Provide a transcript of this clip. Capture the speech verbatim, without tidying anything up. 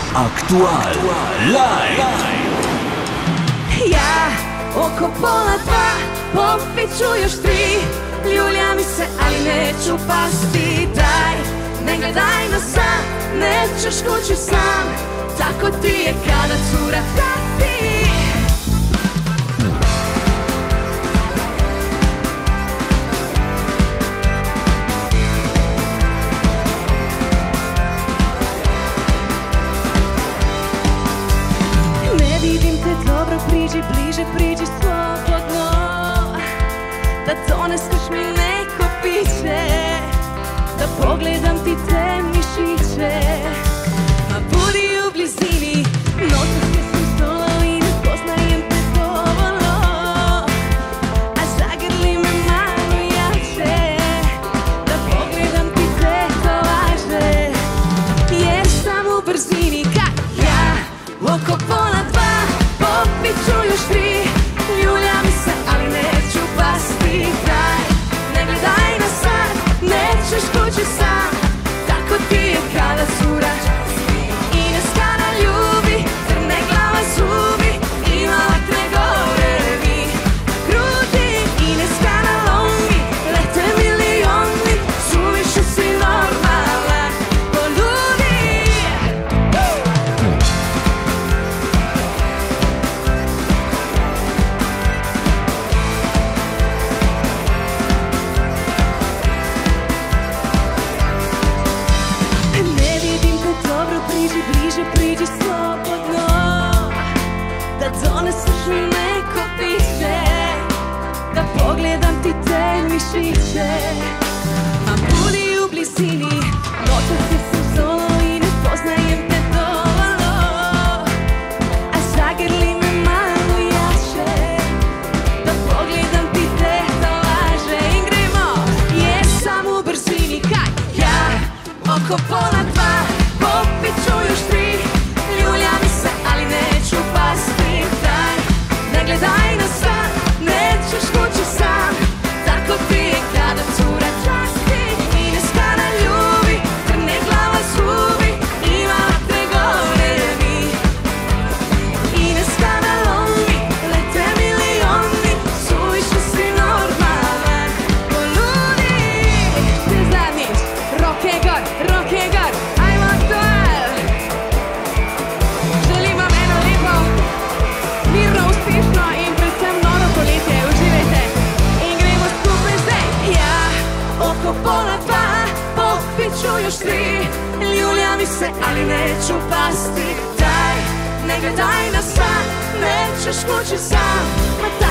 Aktual live. Ja oko pola dva popit ću još tri. Ljulja mi se, ali neću pasti. Daj, ne gledaj na sam, nećeš kući sam. Tako ti je kada cura časti. Ne vidim te dobro, priđi bliže, priđi slobodno. Da doneseš mi neko piće, da pogledam ti te mišiće. Ma budi u blizini, noćas te sam stolo i ne poznajem te dovoljno. A zagrli me malo jače, da pogledam ti te telaže. Jer sam u brzini kad ja oko pola dva popit ću još tri. Ljulja mi se, ali neću pasti. Daj, ne gledaj na sad, nećeš kući sam. Tako ti je kada cura časti. Ines kada ljubi, crne glava zubi, ima vatre gore vi grudi. Ines kada longi, lete milioni, suviše si normalan, poludi. Ne vidim te dobro, priđi bliže, priđi slobodno. Da doneseš mi neko piće, da pogledam ti te mišiće. A budi u blizini, noćas te sam solo i ne poznajem te dovoljno. A zagrli me malo jače, da pogledam ti te telaže. Ingrimo, jesam u brzini kad ja oko pola dva popit ću još tri. Ljulja mi se, ali neću pasti. Daj, ne gledaj na sad, nećeš kući sam. Tako ti je kada cura časti. Ines kada ljubi, crne glava zubi, ima vatre gore vi. Ines kada longi, lete milioni, suviše si normalan, poludi. Te zadnjič, roke gor, roke gor, ajmo Aktual. Želim vam eno lepo, mirno, uspešno in predvsem novo poletje. Uživajte in gremo skupaj zdaj. Ja oko pola dva popit ću još tri. Ljulja mi se, ali neću pasti. Daj, ne gledaj na sad, nećeš kući sam. Ma